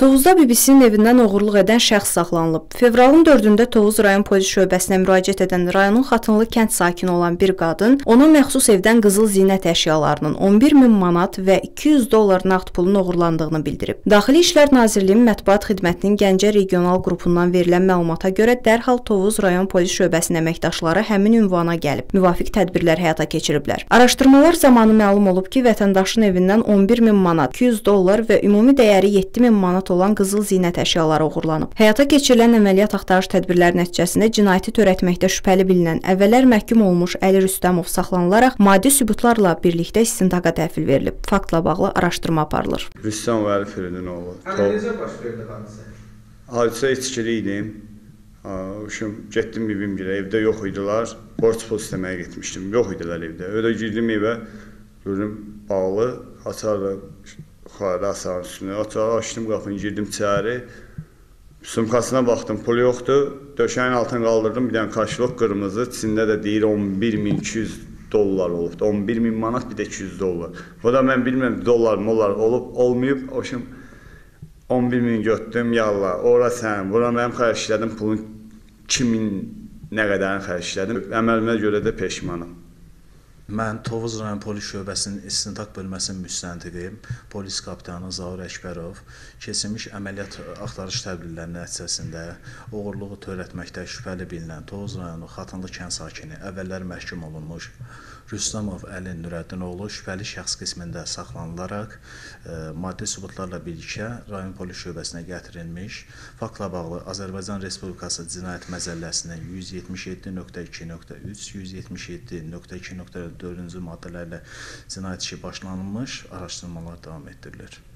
Tovuzda bibisinin evindən oğurluq edən şəxs saxlanılıb. Fevralın 4-də Tovuz rayon polis şöbəsinə müraciət edən rayonun Xatınlı kənd sakini olan bir qadın ona məxsus evdən qızıl zinət əşyalarının 11.000 manat və $200 nağd pulun oğurlandığını bildirib. Daxili İşlər Nazirliyinin Mətbuat Xidmətinin Gəncə regional qrupundan verilən məlumata görə dərhal Tovuz rayon polis şöbəsinin əməkdaşları həmin ünvana gəlib, müvafiq tədbirlər həyata keçiriblər. Araşdırmalar zamanı məlum olub ki, vətəndaşın evindən 11.000 manat, $200 və ümumi dəyəri 7.000 manat olan qızıl zinət əşyaları uğurlanıb. Həyata keçirilən əməliyyat axtarış tədbirləri nəticəsində cinayəti törətməkdə şübhəli bilinən əvvəllər məhkum olmuş Əli Rüstəmov saxlanılaraq maddi sübutlarla birlikdə istintaqa təhvil verilib. Faktla bağlı araşdırma aparılır. Rüstəmov Əli Firidun oğlu. Necə baş verdi hadisə? Hadisə içkili idim. Getdim bibimgilə, evdə yox idilər. Borc pul istəməyə getmişdim. Yox idilər evdə. Öyle girdim evə, gördüm bağlı, açarla yuxarıda asanın üstünə. Açdım qapını, girdim içəri. Sumkasına baxdım, pul yoxdur. Döşəyin altını qaldırdım, bir dənə kaşlok qırmızı. İçində də deyir $11.200 olubdur. 11.000 manat, bir də $200. Bu da mən bilmirəm, dollar olub, olmayıb. 11.000 götdüm, yallah, ora sən, bura mənim xərclədim, pulun 2.000 nə qədərini xərclədim. Əməlimə görə də peşmanım. Mən Tovuz rayon polis şöbəsinin istintaq bölməsinin müstəntiqiyim, polis kapitanı Zaur Əkbərov keçirilmiş əməliyyat axtarış tədbirləri nəticəsində oğurluğu törətməkdə şübhəli bilinən Tovuz rayonu Xatınlı kənd sakini əvvəllər məhkum olunmuş Rüstəmov Əli Nürəddinoğlu şübhəli şəxs qismində saxlanılaraq maddi sübutlarla birlikdə rayon polis şöbəsinə gətirilmiş, faktla bağlı Azərbaycan Respublikası Cinayət Məcəlləsinin 177.2.3, 177.2.4-cü maddələrlə cinayət işi başlanılmış, araşdırmalar davam etdirilir.